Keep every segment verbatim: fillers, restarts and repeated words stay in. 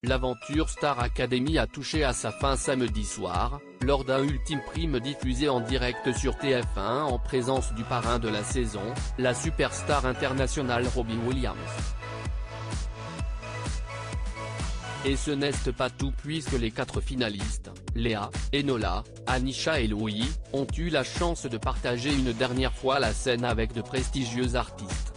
L'aventure Star Academy a touché à sa fin samedi soir, lors d'un ultime prime diffusé en direct sur T F un en présence du parrain de la saison, la superstar internationale Robbie Williams. Et ce n'est pas tout puisque les quatre finalistes, Léa, Enola, Anisha et Louis, ont eu la chance de partager une dernière fois la scène avec de prestigieux artistes.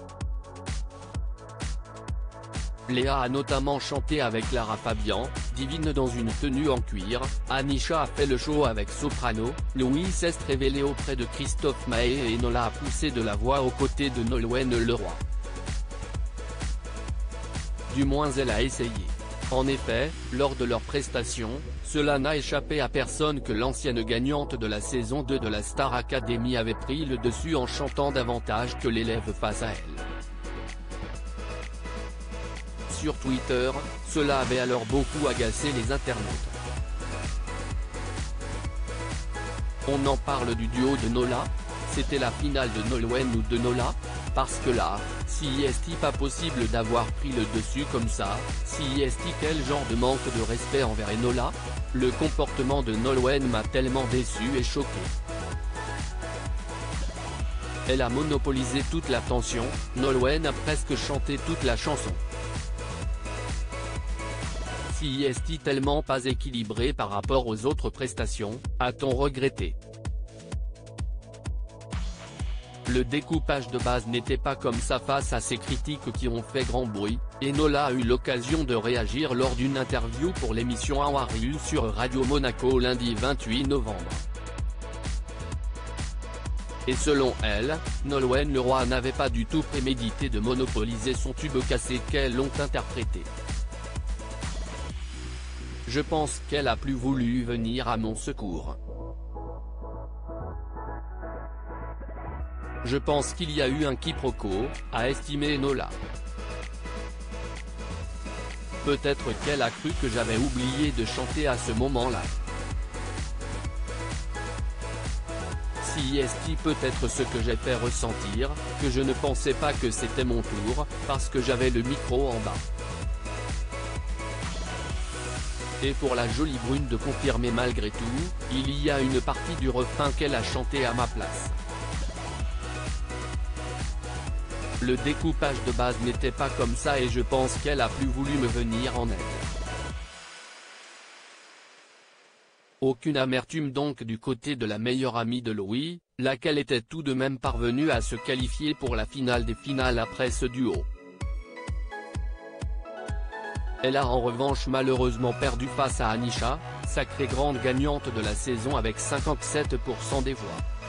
Léa a notamment chanté avec Lara Fabian, divine dans une tenue en cuir, Anisha a fait le show avec Soprano, Louis s'est révélé auprès de Christophe Maé et Enola a poussé de la voix aux côtés de Nolwenn Leroy. Du moins elle a essayé. En effet, lors de leur prestation, cela n'a échappé à personne que l'ancienne gagnante de la saison deux de la Star Academy avait pris le dessus en chantant davantage que l'élève face à elle. Sur Twitter, cela avait alors beaucoup agacé les internautes. On en parle du duo de Nola? C'était la finale de Nolwenn ou de Nola? Parce que là, si est-il pas possible d'avoir pris le dessus comme ça, si est-il quel genre de manque de respect envers Enola? Le comportement de Nolwenn m'a tellement déçu et choqué. Elle a monopolisé toute l'attention, Nolwenn a presque chanté toute la chanson. Si est-il tellement pas équilibré par rapport aux autres prestations, a-t-on regretté? Le découpage de base n'était pas comme ça face à ces critiques qui ont fait grand bruit, et Nola a eu l'occasion de réagir lors d'une interview pour l'émission Awaryu sur Radio Monaco lundi vingt-huit novembre. Et selon elle, Nolwenn Leroy n'avait pas du tout prémédité de monopoliser son tube cassé qu'elles l'ont interprété. Je pense qu'elle a plus voulu venir à mon secours. Je pense qu'il y a eu un quiproquo, a estimé Enola. Peut-être qu'elle a cru que j'avais oublié de chanter à ce moment-là. Si est-il peut-être ce que j'ai fait ressentir, que je ne pensais pas que c'était mon tour, parce que j'avais le micro en bas. Et pour la jolie brune de confirmer malgré tout, il y a une partie du refrain qu'elle a chanté à ma place. Le découpage de base n'était pas comme ça et je pense qu'elle a plus voulu me venir en aide. Aucune amertume donc du côté de la meilleure amie de Louis, laquelle était tout de même parvenue à se qualifier pour la finale des finales après ce duo. Elle a en revanche malheureusement perdu face à Anisha, sacrée grande gagnante de la saison avec cinquante-sept pour cent des voix.